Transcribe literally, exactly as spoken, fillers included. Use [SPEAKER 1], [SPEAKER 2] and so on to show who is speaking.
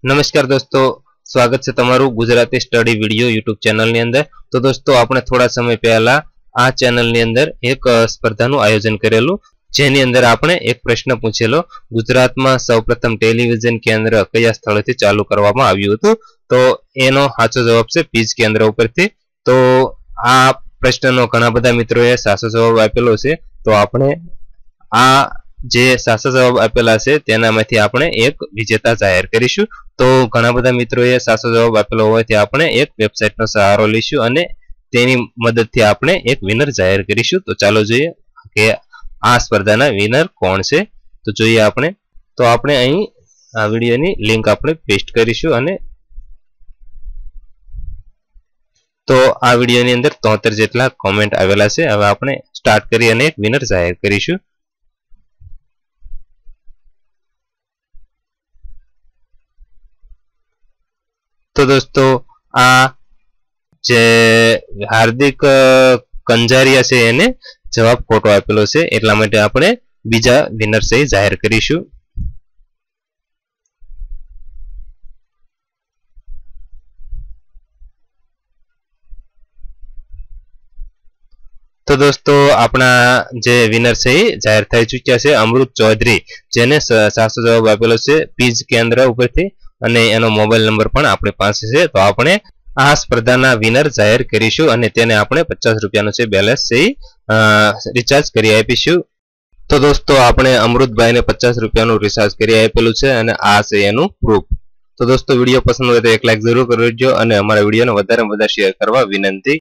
[SPEAKER 1] नमस्कार दोस्तों, स्वागत है तमारू Gujarati study video YouTube channel अंदर। तो दोस्तों आपने थोड़ा समय पहला आ चैनल अंदर एक स्पर्धा आयोजन करेलू, जेनी अंदर आपने एक प्रश्न पूछेलो, गुजरात में सौप्रथम टेलिविजन केन्द्र कया स्थळेथी चालू करवामां आव्युं हतुं। तो एनो साचो जवाब छे पीज केन्द्र उपरथी। तो आ प्रश्ननो घणा बधा मित्रोए साचो जवाब आपेलो छे। तो आपणे आ जे साचा जवाब आपेला छे तेनामांथी आपणे एक विजेता जाहेर करीशुं। तो घणा बधा मित्रोए साचो जवाब आपेलो होवाथी आपणे एक वेबसाइटनो सहारो लईशुं अने तेनी मददथी आपणे एक विनर जाहेर करीशुं। तो चालो जोईए के आ स्पर्धाना विनर कोण छे। तो जोईए आपणे तो आपणे અહીં आ विडियोनी लिंक आपणे पेस्ट करीशुं अने तो आ विडियोनी अंदर तोतेर जेटला कमेंट आवेला छे। हवे आपणे स्टार्ट करी अने एक विनर जाहेर करीशुं। तो दोस्तों आ जे हार्दिक कंजारिया छे एने जवाब खोटो आपेलो छे, એટલા માટે આપણે બીજા વિનર સહી જાહેર કરીશું। तो दोस्तों अपना जे विनर से जाहिर થઈ ચૂક્યા છે અમૃત ચૌધરી, જેને સાચો જવાબ આપેલો છે પીજ કેન્દ્ર ઉપરથી અને એનો મોબાઈલ નંબર પણ આપણી પાસે છે। તો આપણે આ સ્પર્ધાના વિનર જાહેર કરીશું અને તેને આપણે પચાસ રૂપિયાનો છે બેલેન્સ છે રિચાર્જ કરી આપીશું। તો દોસ્તો આપણે અમૃતભાઈને પચાસ રૂપિયાનું રિચાર્જ કરી આપેલું છે અને આ છે એનું પ્રૂફ। તો દોસ્તો વિડિયો પસંદ હોય તો એક લાઈક જરૂર કરી દેજો અને અમારા વિડિયોને વધારે વધારે શેર કરવા વિનંતી।